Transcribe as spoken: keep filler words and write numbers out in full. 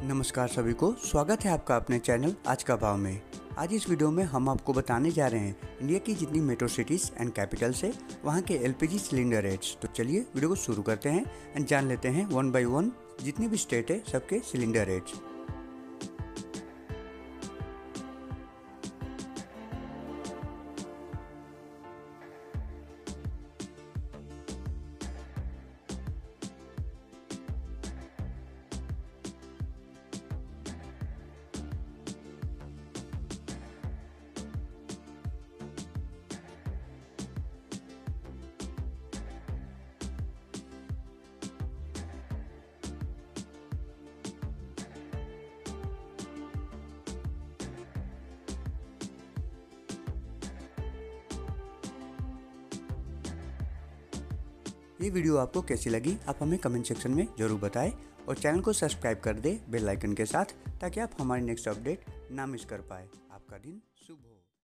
नमस्कार सभी को, स्वागत है आपका अपने चैनल आज का भाव में। आज इस वीडियो में हम आपको बताने जा रहे हैं इंडिया की जितनी मेट्रो सिटीज़ एंड कैपिटल्स है वहाँ के एलपीजी सिलेंडर रेट्स। तो चलिए वीडियो को शुरू करते हैं एंड जान लेते हैं वन बाय वन जितनी भी स्टेट है सबके सिलेंडर रेट्स। ये वीडियो आपको कैसी लगी आप हमें कमेंट सेक्शन में ज़रूर बताएं और चैनल को सब्सक्राइब कर दें बेल आइकन के साथ, ताकि आप हमारी नेक्स्ट अपडेट ना मिस कर पाए। आपका दिन शुभ हो।